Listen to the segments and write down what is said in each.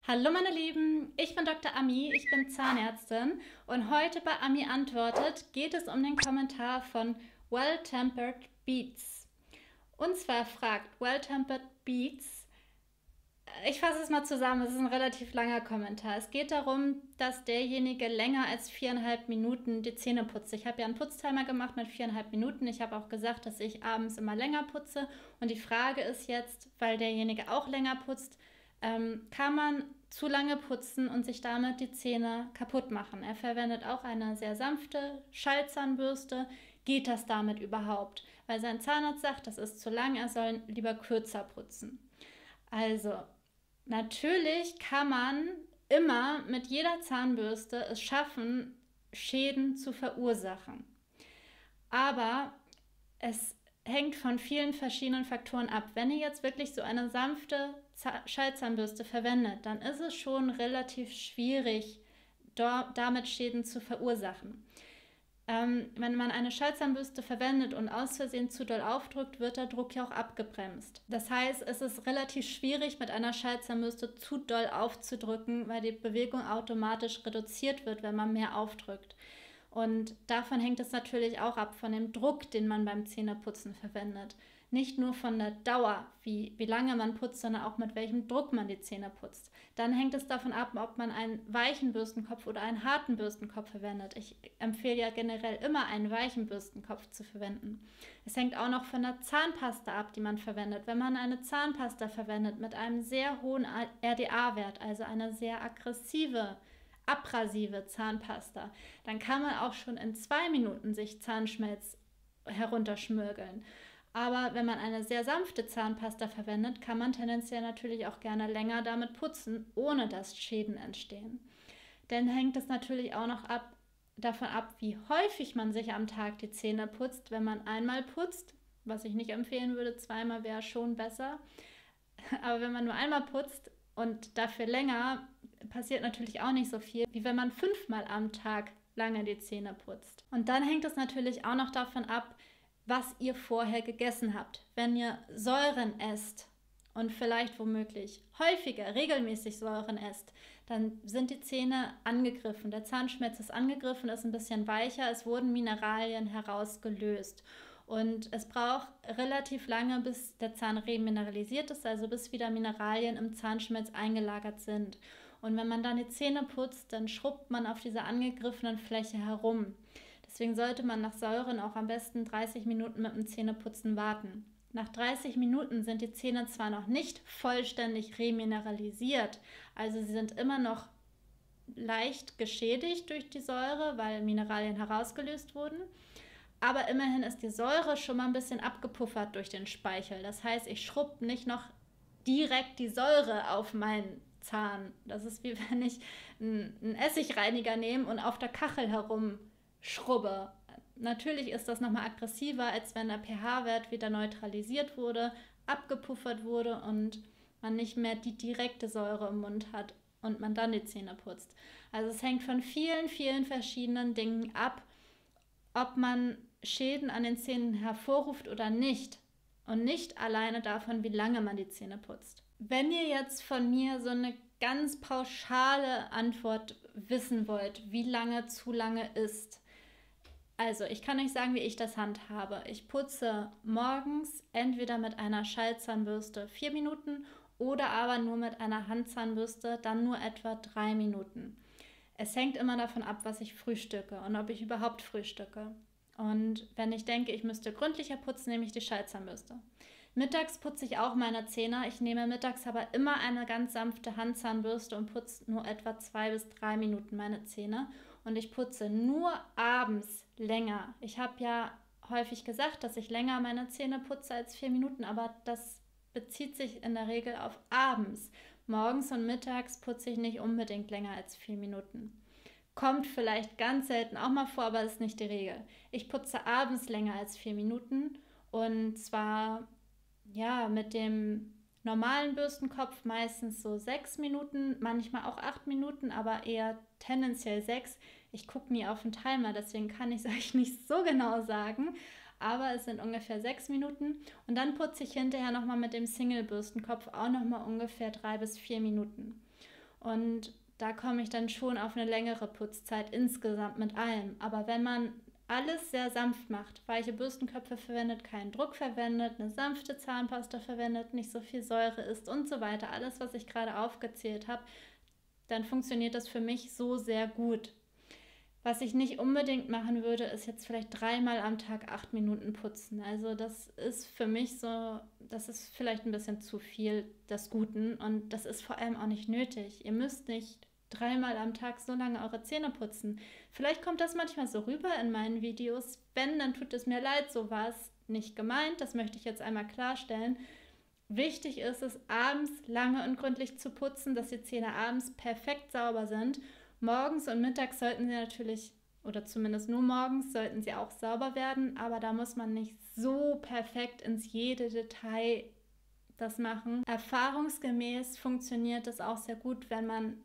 Hallo meine Lieben, ich bin Dr. Ami, ich bin Zahnärztin und heute bei Ami antwortet geht es um den Kommentar von Well-Tempered Beats. Und zwar fragt Well-Tempered Beats, ich fasse es mal zusammen, es ist ein relativ langer Kommentar. Es geht darum, dass derjenige länger als 4,5 Minuten die Zähne putzt. Ich habe ja einen Putztimer gemacht mit 4,5 Minuten. Ich habe auch gesagt, dass ich abends immer länger putze. Und die Frage ist jetzt, weil derjenige auch länger putzt, kann man zu lange putzen und sich damit die Zähne kaputt machen. Er verwendet auch eine sehr sanfte Schallzahnbürste. Geht das damit überhaupt? Weil sein Zahnarzt sagt, das ist zu lang, er soll lieber kürzer putzen. Also, natürlich kann man immer mit jeder Zahnbürste es schaffen, Schäden zu verursachen. Aber es hängt von vielen verschiedenen Faktoren ab. Wenn ihr jetzt wirklich so eine sanfte Schallzahnbürste verwendet, dann ist es schon relativ schwierig, damit Schäden zu verursachen. Wenn man eine Schallzahnbürste verwendet und aus Versehen zu doll aufdrückt, wird der Druck ja auch abgebremst. Das heißt, es ist relativ schwierig, mit einer Schallzahnbürste zu doll aufzudrücken, weil die Bewegung automatisch reduziert wird, wenn man mehr aufdrückt. Und davon hängt es natürlich auch ab, von dem Druck, den man beim Zähneputzen verwendet. Nicht nur von der Dauer, wie lange man putzt, sondern auch mit welchem Druck man die Zähne putzt. Dann hängt es davon ab, ob man einen weichen Bürstenkopf oder einen harten Bürstenkopf verwendet. Ich empfehle ja generell immer, einen weichen Bürstenkopf zu verwenden. Es hängt auch noch von der Zahnpasta ab, die man verwendet. Wenn man eine Zahnpasta verwendet mit einem sehr hohen RDA-Wert, also eine sehr aggressive, abrasive Zahnpasta, dann kann man auch schon in 2 Minuten sich Zahnschmelz herunterschmürgeln. Aber wenn man eine sehr sanfte Zahnpasta verwendet, kann man tendenziell natürlich auch gerne länger damit putzen, ohne dass Schäden entstehen. Dann hängt es natürlich auch noch davon ab, wie häufig man sich am Tag die Zähne putzt. Wenn man einmal putzt, was ich nicht empfehlen würde, zweimal wäre schon besser. Aber wenn man nur einmal putzt und dafür länger, passiert natürlich auch nicht so viel, wie wenn man 5-mal am Tag lange die Zähne putzt. Und dann hängt es natürlich auch noch davon ab, was ihr vorher gegessen habt. Wenn ihr Säuren esst und vielleicht womöglich häufiger, regelmäßig Säuren esst, dann sind die Zähne angegriffen. Der Zahnschmelz ist angegriffen, ist ein bisschen weicher, es wurden Mineralien herausgelöst. Und es braucht relativ lange, bis der Zahn remineralisiert ist, also bis wieder Mineralien im Zahnschmelz eingelagert sind. Und wenn man dann die Zähne putzt, dann schrubbt man auf dieser angegriffenen Fläche herum. Deswegen sollte man nach Säuren auch am besten 30 Minuten mit dem Zähneputzen warten. Nach 30 Minuten sind die Zähne zwar noch nicht vollständig remineralisiert, also sie sind immer noch leicht geschädigt durch die Säure, weil Mineralien herausgelöst wurden. Aber immerhin ist die Säure schon mal ein bisschen abgepuffert durch den Speichel. Das heißt, ich schrubbe nicht noch direkt die Säure auf meinen Zahn. Das ist wie wenn ich einen Essigreiniger nehme und auf der Kachel herumschrubbe. Natürlich ist das nochmal aggressiver, als wenn der pH-Wert wieder neutralisiert wurde, abgepuffert wurde und man nicht mehr die direkte Säure im Mund hat und man dann die Zähne putzt. Also es hängt von vielen, vielen verschiedenen Dingen ab, ob man Schäden an den Zähnen hervorruft oder nicht. Und nicht alleine davon, wie lange man die Zähne putzt. Wenn ihr jetzt von mir so eine ganz pauschale Antwort wissen wollt, wie lange zu lange ist. Also, ich kann euch sagen, wie ich das handhabe. Ich putze morgens entweder mit einer Schallzahnbürste 4 Minuten oder aber nur mit einer Handzahnbürste, dann nur etwa 3 Minuten. Es hängt immer davon ab, was ich frühstücke und ob ich überhaupt frühstücke. Und wenn ich denke, ich müsste gründlicher putzen, nehme ich die Schallzahnbürste. Mittags putze ich auch meine Zähne. Ich nehme mittags aber immer eine ganz sanfte Handzahnbürste und putze nur etwa 2 bis 3 Minuten meine Zähne. Und ich putze nur abends länger. Ich habe ja häufig gesagt, dass ich länger meine Zähne putze als 4 Minuten, aber das bezieht sich in der Regel auf abends. Morgens und mittags putze ich nicht unbedingt länger als 4 Minuten. Kommt vielleicht ganz selten auch mal vor, aber das ist nicht die Regel. Ich putze abends länger als 4 Minuten und zwar ja mit dem normalen Bürstenkopf meistens so 6 Minuten, manchmal auch 8 Minuten, aber eher tendenziell 6. Ich gucke nie auf den Timer, deswegen kann ich es euch nicht so genau sagen, aber es sind ungefähr 6 Minuten und dann putze ich hinterher nochmal mit dem Single-Bürstenkopf auch nochmal ungefähr 3 bis 4 Minuten. Und da komme ich dann schon auf eine längere Putzzeit insgesamt mit allem. Aber wenn man alles sehr sanft macht, weiche Bürstenköpfe verwendet, keinen Druck verwendet, eine sanfte Zahnpasta verwendet, nicht so viel Säure isst und so weiter, alles, was ich gerade aufgezählt habe, dann funktioniert das für mich so sehr gut. Was ich nicht unbedingt machen würde, ist jetzt vielleicht 3-mal am Tag 8 Minuten putzen. Also das ist für mich so, das ist vielleicht ein bisschen zu viel des Guten und das ist vor allem auch nicht nötig. Ihr müsst nicht 3-mal am Tag so lange eure Zähne putzen. Vielleicht kommt das manchmal so rüber in meinen Videos. Wenn, dann tut es mir leid, so war es nicht gemeint. Das möchte ich jetzt einmal klarstellen. Wichtig ist es, abends lange und gründlich zu putzen, dass die Zähne abends perfekt sauber sind. Morgens und mittags sollten sie natürlich, oder zumindest nur morgens, sollten sie auch sauber werden, aber da muss man nicht so perfekt ins jede Detail das machen. Erfahrungsgemäß funktioniert es auch sehr gut, wenn man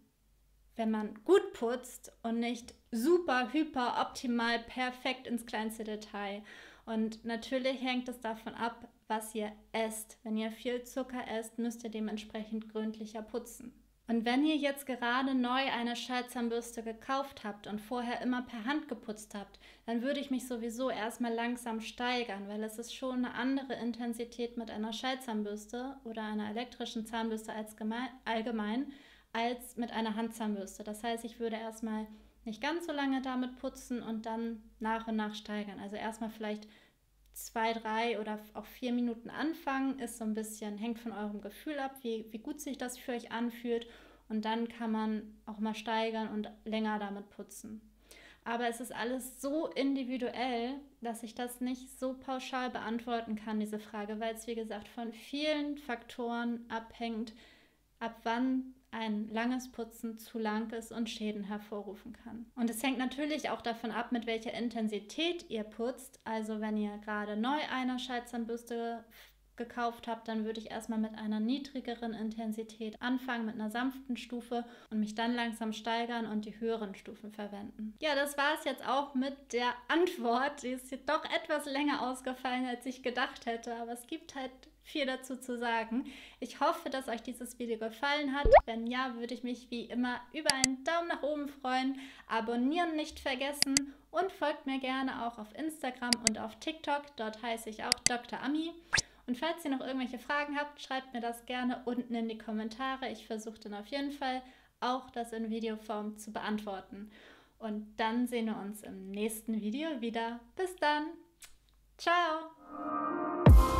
gut putzt und nicht super, hyper, optimal, perfekt ins kleinste Detail. Und natürlich hängt es davon ab, was ihr esst. Wenn ihr viel Zucker esst, müsst ihr dementsprechend gründlicher putzen. Und wenn ihr jetzt gerade neu eine Schallzahnbürste gekauft habt und vorher immer per Hand geputzt habt, dann würde ich mich sowieso erstmal langsam steigern, weil es ist schon eine andere Intensität mit einer Schallzahnbürste oder einer elektrischen Zahnbürste allgemein als mit einer Handzahnbürste. Das heißt, ich würde erstmal nicht ganz so lange damit putzen und dann nach und nach steigern. Also erstmal vielleicht 2, 3 oder auch 4 Minuten anfangen, ist so ein bisschen, hängt von eurem Gefühl ab, wie gut sich das für euch anfühlt und dann kann man auch mal steigern und länger damit putzen. Aber es ist alles so individuell, dass ich das nicht so pauschal beantworten kann, diese Frage, weil es wie gesagt von vielen Faktoren abhängt, ab wann ein langes Putzen zu lang ist und Schäden hervorrufen kann. Und es hängt natürlich auch davon ab, mit welcher Intensität ihr putzt. Also wenn ihr gerade neu eine Schallzahnbürste gekauft habt, dann würde ich erstmal mit einer niedrigeren Intensität anfangen, mit einer sanften Stufe und mich dann langsam steigern und die höheren Stufen verwenden. Ja, das war es jetzt auch mit der Antwort. Die ist jetzt doch etwas länger ausgefallen, als ich gedacht hätte, aber es gibt halt viel dazu zu sagen. Ich hoffe, dass euch dieses Video gefallen hat. Wenn ja, würde ich mich wie immer über einen Daumen nach oben freuen. Abonnieren nicht vergessen und folgt mir gerne auch auf Instagram und auf TikTok. Dort heiße ich auch Dr. Ami. Und falls ihr noch irgendwelche Fragen habt, schreibt mir das gerne unten in die Kommentare. Ich versuche dann auf jeden Fall auch das in Videoform zu beantworten. Und dann sehen wir uns im nächsten Video wieder. Bis dann. Ciao.